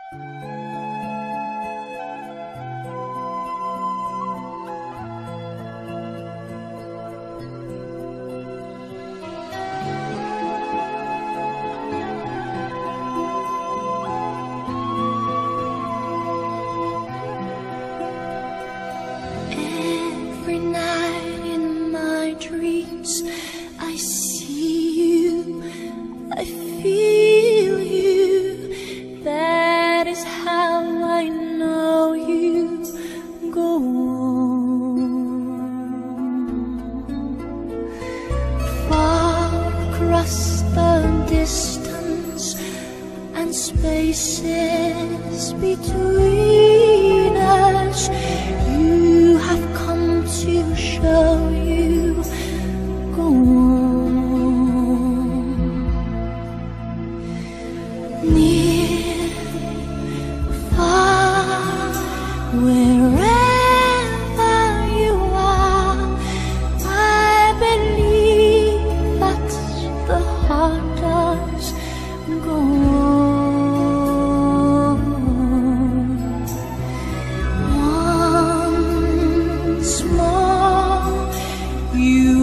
Every night in my dreams I see you, I feel you. That is how I know you. Go on. Far across the distance and spaces between us, you have come to show you. Go on. Near, far, wherever you are, I believe that the heart does. Go on. Once more, you